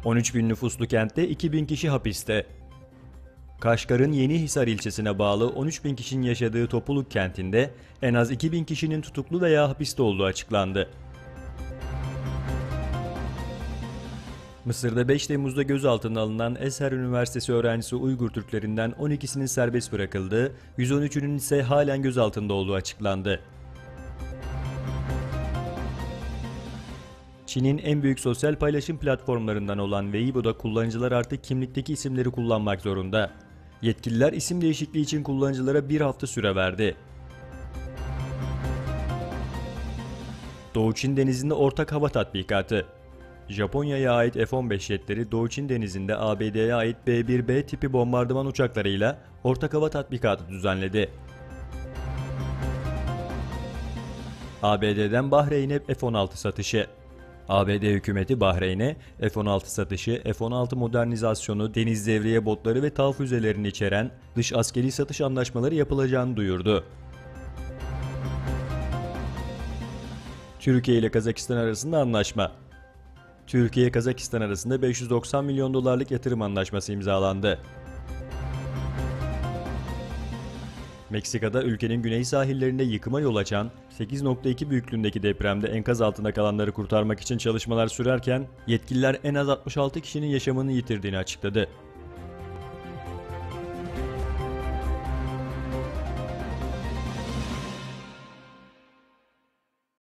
13 bin nüfuslu kentte 2.000 kişi hapiste. Kaşgar'ın Yenihisar ilçesine bağlı 13 bin kişinin yaşadığı Topuluk kentinde en az 2.000 kişinin tutuklu veya hapiste olduğu açıklandı. Mısır'da 5 Temmuz'da gözaltına alınan Ezher Üniversitesi öğrencisi Uygur Türklerinden 12'sinin serbest bırakıldığı, 113'ünün ise halen gözaltında olduğu açıklandı. Çin'in en büyük sosyal paylaşım platformlarından olan Weibo'da kullanıcılar artık kimlikteki isimleri kullanmak zorunda. Yetkililer isim değişikliği için kullanıcılara bir hafta süre verdi. Doğu Çin Denizi'nde ortak hava tatbikatı. Japonya'ya ait F-15 jetleri Doğu Çin Denizi'nde ABD'ye ait B-1B tipi bombardıman uçaklarıyla ortak hava tatbikatı düzenledi. ABD'den Bahreyn'e F-16 satışı. ABD hükümeti Bahreyn'e F-16 satışı, F-16 modernizasyonu, deniz devriye botları ve TAV füzelerini içeren dış askeri satış anlaşmaları yapılacağını duyurdu. Türkiye ile Kazakistan arasında anlaşma. Türkiye-Kazakistan arasında 590 milyon dolarlık yatırım anlaşması imzalandı. Meksika'da ülkenin güney sahillerinde yıkıma yol açan 8.2 büyüklüğündeki depremde enkaz altında kalanları kurtarmak için çalışmalar sürerken yetkililer en az 66 kişinin yaşamını yitirdiğini açıkladı.